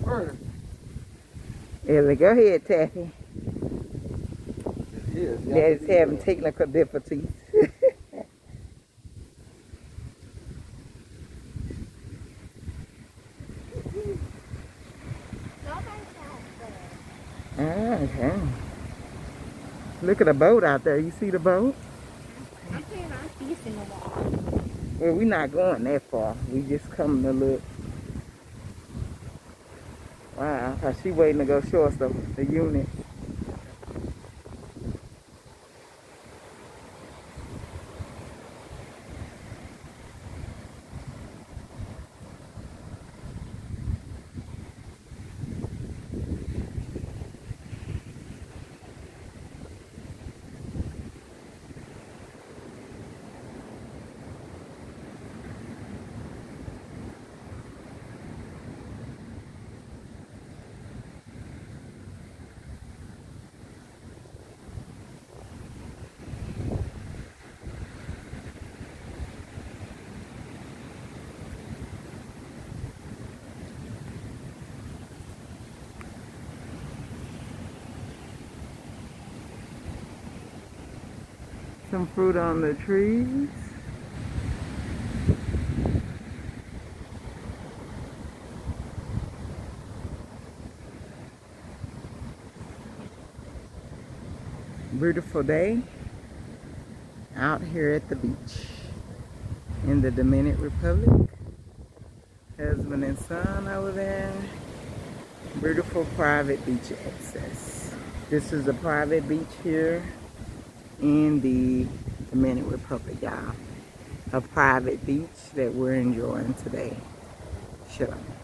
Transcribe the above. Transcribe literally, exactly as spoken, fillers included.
first. Ellie, go ahead, Taffy. Yes, Daddy's having technical difficulties. Okay. Look at the boat out there. You see the boat? I'm saying I'm fishing the water. Well, we're not going that far. We just coming to look. Wow, cause she waiting to go show us the, the unit. Some fruit on the trees. Beautiful day out here at the beach in the Dominican Republic. Husband and son over there. Beautiful private beach access. This is a private beach here in the Dominican Republic, y'all. A private beach that we're enjoying today. Shalom.